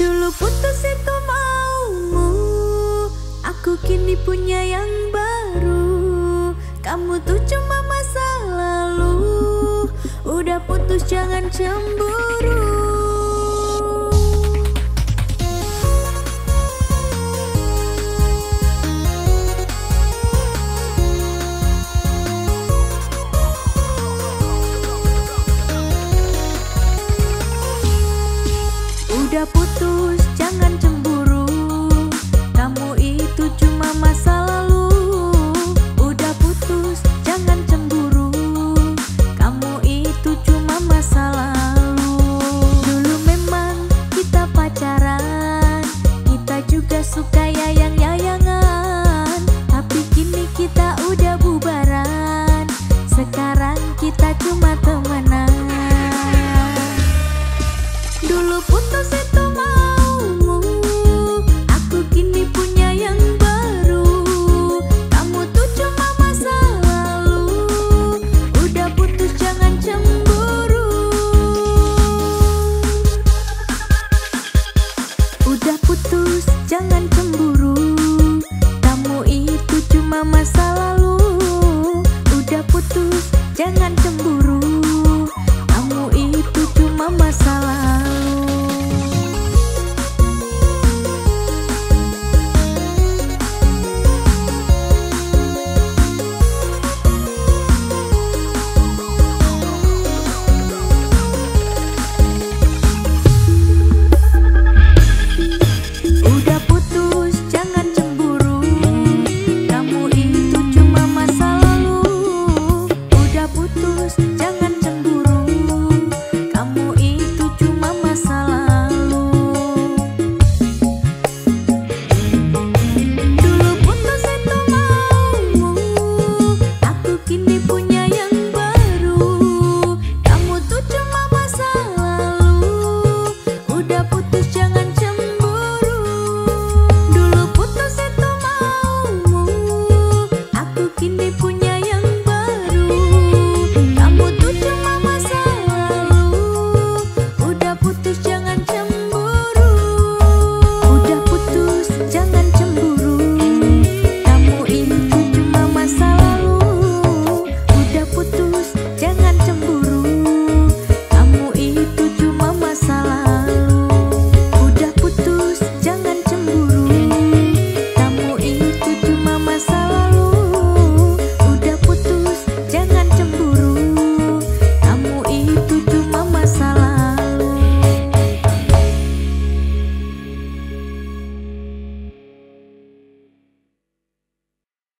Dulu putus itu maumu, aku kini punya yang baru. Kamu tuh cuma masa lalu, udah putus jangan cemburu. Udah putus jangan cemburu, kamu itu cuma masa lalu. Udah putus jangan cemburu, kamu itu cuma masa lalu. Dulu memang kita pacaran, kita juga suka yayang-yayangan. Tapi kini kita udah bubaran, sekarang kita cuma temenan. Dulu putus itu